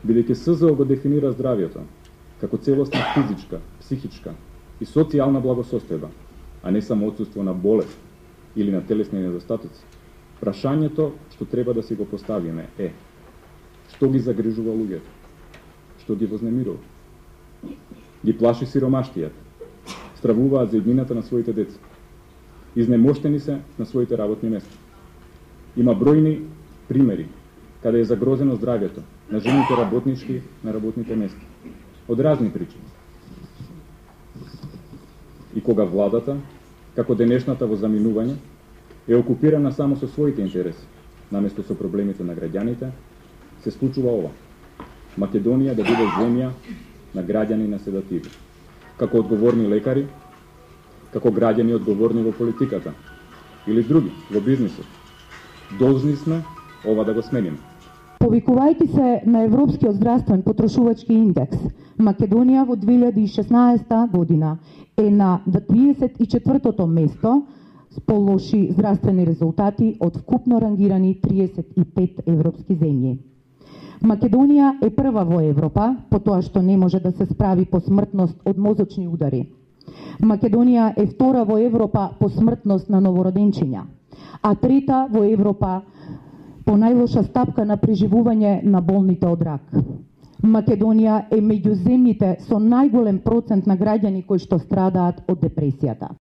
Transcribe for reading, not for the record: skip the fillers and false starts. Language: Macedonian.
бидејќи СЗО го дефинира здравјето како целосна физичка, психичка и социјална благосостојба, а не само отсуство на болест или на телесни недостатоци. Прашањето што треба да си го поставиме е: што ги загрижува луѓето? Што ги вознемирува? Ги плаши сиромаштијата, стравуваат за иднината на своите деца, изнемоштени се на своите работни места. Има бројни примери каде е загрозено здравјето на жените работнички на работните места, од разни причини. И кога владата, како денешната во заминување, е окупирана само со своите интереси, наместо со проблемите на граѓаните, се случува ова: Македонија да биде земја на граѓани на седативи, како одговорни лекари, како граѓани одговорни во политиката или други во бизнисот. Должни сме ова да го смениме. Повикувајќи се на Европскиот здравствен потрошувачки индекс, Македонија во 2016 година е на 34-то место по лоши здравствени резултати од вкупно рангирани 35 европски земји. Македонија е прва во Европа по тоа што не може да се справи по смртност од мозочни удари. Македонија е втора во Европа по смртност на новороденчиња, а трета во Европа по најлоша стапка на преживување на болните од рак. Македонија е меѓу земјите со најголем процент на граѓани кои што страдаат од депресијата.